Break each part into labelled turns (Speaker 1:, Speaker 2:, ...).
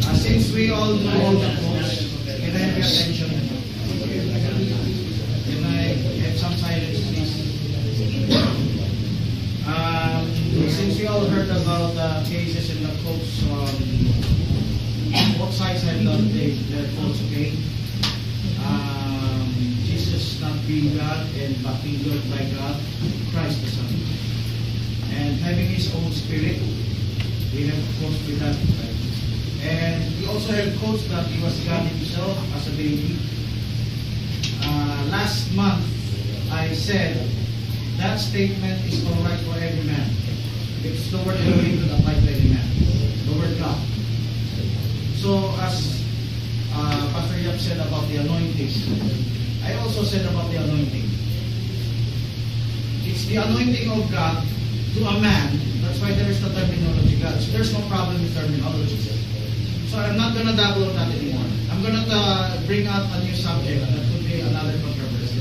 Speaker 1: Since we all know all the quotes, can I have your attention? Can I have some silence, please? Since we all heard about the cases and the quotes, both sides have done their quotes, okay? Jesus not being God and but being God by God, Christ the Son. And having His own Spirit, we have quotes with that, right? And we also have quotes that He was God Himself as a baby. Last month, I said that statement is alright for every man. Because the word Elohim could apply to every man. The word God. So as Pastor Yap said about the anointing, I also said about the anointing. It's the anointing of God to a man. That's why there is no terminology God. So there's no problem with terminology. So I'm not going to dabble on that anymore. I'm going to bring out a new subject that could be another controversy.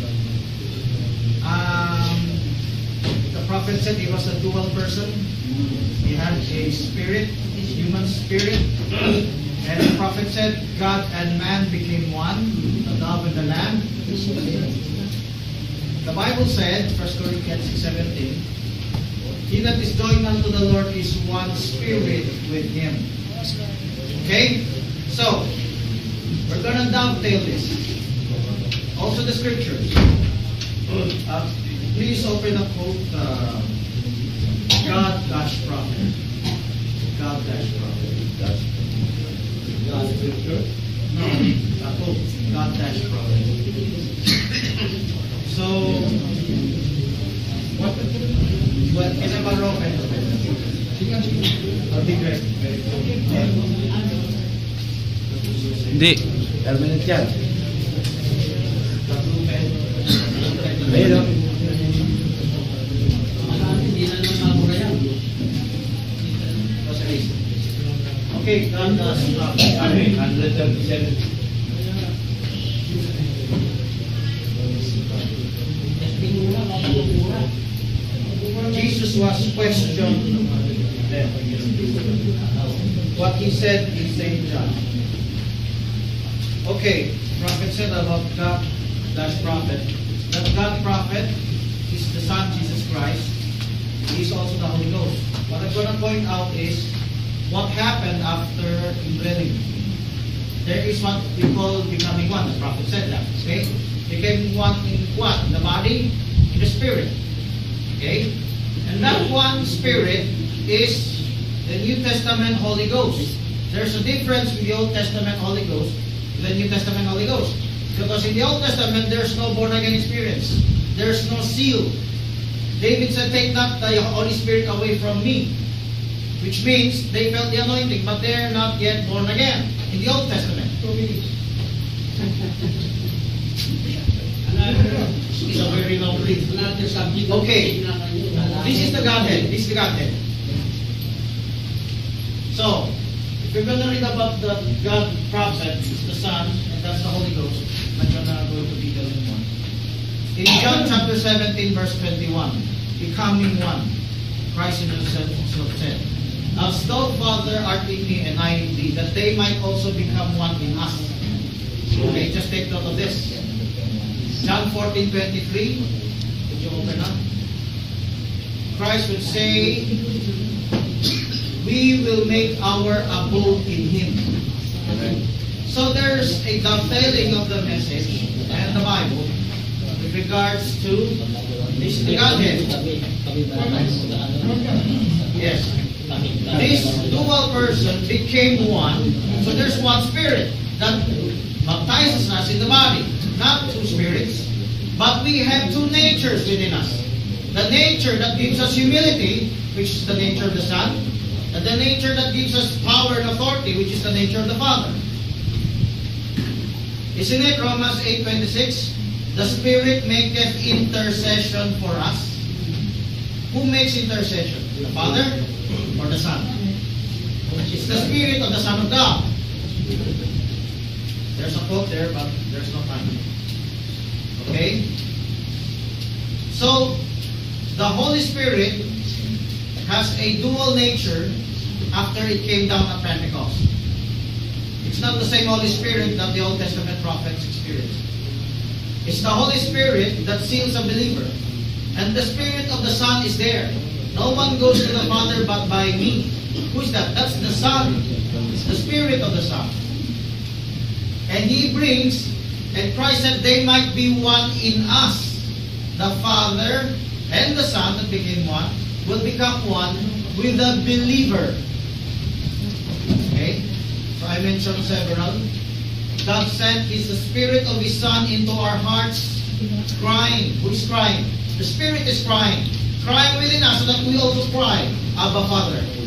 Speaker 1: The prophet said he was a dual person. He had a spirit, a human spirit. And the prophet said God and man became one, the dove and the lamb. The Bible said, 1 Corinthians 6:17, he that is joined unto the Lord is one spirit with Him. Okay? So, we're going to dovetail this. Also the scriptures. Please open up quote, God-prophet. God-prophet. God scripture? No. Quote, God-prophet. So, what can I borrow? I'll be great.
Speaker 2: Hindi.
Speaker 3: Permanent yan. Ayun o.
Speaker 1: Okay, God does love.
Speaker 3: 137.
Speaker 1: Jesus was questioned then. What he said in St. John. Okay, prophet said about God-prophet. That God prophet is the Son Jesus Christ. He is also the Holy Ghost. What I'm going to point out is what happened after indwelling. There is what we call becoming one. The prophet said that. Okay? Became one in what? In the body, in the spirit. Okay? And that one spirit is the New Testament Holy Ghost. There's a difference with the Old Testament Holy Ghost and the New Testament Holy Ghost. Because in the Old Testament, there's no born-again experience. There's no seal. David said, take not the Holy Spirit away from me. Which means they felt the anointing, but they're not yet born again. In the Old Testament. It's a very long read. Okay. This is the Godhead. This is the Godhead. So, if you're going to read about the God prophet, it's the Son, and that's the Holy Ghost. I'm not going to go into detail anymore. In John chapter 17, verse 21, becoming one, Christ himself said, as thou, Father, art in me, and I in thee, that they might also become one in us. Okay, just take note of this. John 14:23. Would you open up? Christ would say, we will make our abode in Him. So there's a dovetailing of the message and the Bible with regards to this the Godhead. Yes. This dual person became one. So there's one spirit that baptizes us in the body. Not two spirits, but we have two natures within us. The nature that gives us humility, which is the nature of the Son, and the nature that gives us power and authority, which is the nature of the Father. Isn't it Romans 8:26? The Spirit maketh intercession for us. Who makes intercession? The Father or the Son? It's the Spirit of the Son of God. There's a quote there, but there's no time. Okay? So, the Holy Spirit has a dual nature after it came down at Pentecost. It's not the same Holy Spirit that the Old Testament prophets experienced. It's the Holy Spirit that seals a believer. And the Spirit of the Son is there. No one goes to the Father but by me. Who's that? That's the Son. It's the Spirit of the Son. And He brings, and Christ said they might be one in us. The Father and the Son that became one will become one with the believer. Okay? So I mentioned several. God sent His Spirit of His Son into our hearts, crying. Who is crying? The Spirit is crying. Crying within us so that we also cry, Abba Father.